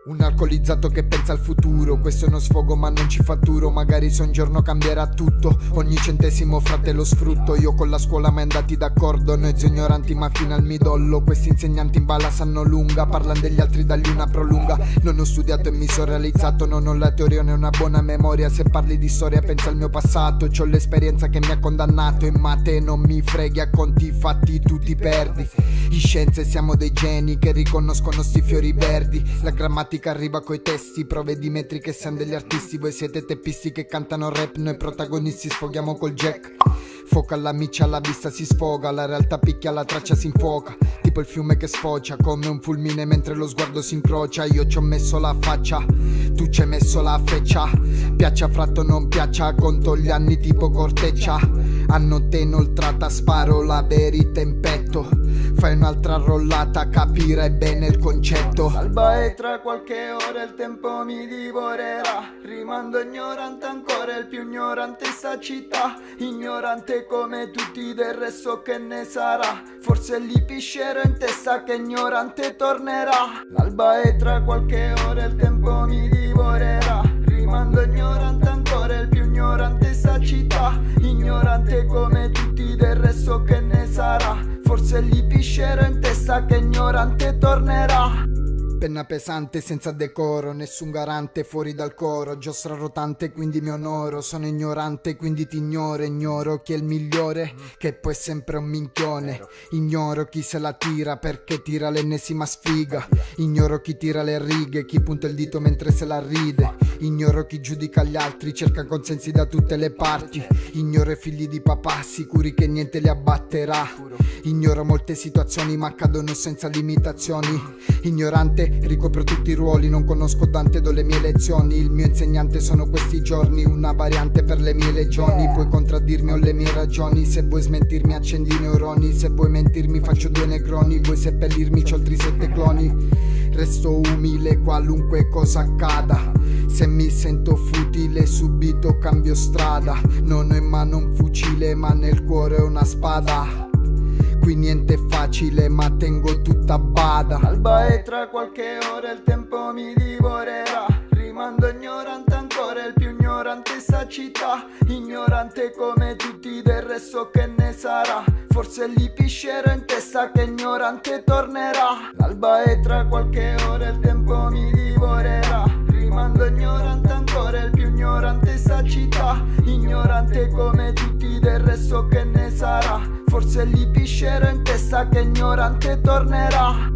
Un alcolizzato che pensa al futuro, questo è uno sfogo ma non ci fatturo. Magari se un giorno cambierà tutto, ogni centesimo frate lo sfrutto. Io con la scuola mai andati d'accordo, noi ignoranti ma fino al midollo. Questi insegnanti in balla sanno lunga, parlano degli altri dagli una prolunga. Non ho studiato e mi sono realizzato, non ho la teoria né una buona memoria. Se parli di storia pensa al mio passato, c'ho l'esperienza che mi ha condannato. In mate non mi freghi, a conti fatti tu ti perdi. In scienze siamo dei geni che riconoscono sti fiori verdi. La grammatica arriva coi testi, prove di metriche, siamo degli artisti. Voi siete teppisti che cantano rap, noi protagonisti sfoghiamo col jack. Foca alla miccia, alla vista si sfoga, la realtà picchia, la traccia si infuoca. Tipo il fiume che sfocia come un fulmine mentre lo sguardo si incrocia. Io ci ho messo la faccia, tu ci hai messo la freccia. Piaccia fratto non piaccia, conto gli anni tipo corteccia. A notte inoltrata sparo la verità in petto. Fai un'altra rollata, capirai bene il concetto. Salva e tra qualche ora il tempo mi divorerà. Rimando ignorante ancora, il più ignorante sta città. Ignorante come tutti, del resto che ne sarà. Forse gli piscerò in testa che ignorante tornerà. L'alba è tra qualche ora, il tempo mi divorerà. Rimando ignorante ancora, il più ignorante sta città. Ignorante come tutti, del resto che ne sarà. Forse gli piscerò in testa che ignorante tornerà. Penna pesante senza decoro, nessun garante fuori dal coro. Giostra rotante quindi mi onoro, sono ignorante quindi ti ignoro. Ignoro chi è il migliore, che poi è sempre un minchione. Ignoro chi se la tira perché tira l'ennesima sfiga. Ignoro chi tira le righe, chi punta il dito mentre se la ride. Ignoro chi giudica gli altri, cerca consensi da tutte le parti. Ignoro i figli di papà, sicuri che niente li abbatterà. Ignoro molte situazioni ma accadono senza limitazioni. Ignorante ricopro tutti i ruoli, non conosco Dante, do le mie lezioni. Il mio insegnante sono questi giorni, una variante per le mie legioni. Puoi contraddirmi o le mie ragioni, se vuoi smentirmi accendi i neuroni. Se vuoi mentirmi faccio 2 negroni, vuoi seppellirmi c'ho altri 7 cloni. Resto umile qualunque cosa accada, se mi sento futile subito cambio strada. Non ho in mano un fucile ma nel cuore una spada. Qui niente è facile ma tengo tutta bada. L'alba è tra qualche ora, il tempo mi divorerà. Rimando ignorante ancora, il più ignorante sta città. Ignorante come tutti, del resto che ne sarà. Forse gli piscerò in testa che ignorante tornerà. L'alba è tra qualche ora, il tempo mi divorerà. Rimando ignorante ancora, il più ignorante sta città. Ignorante come tutti, del resto che ne sarà. Forse gli piscerò in testa che ignorante tornerà.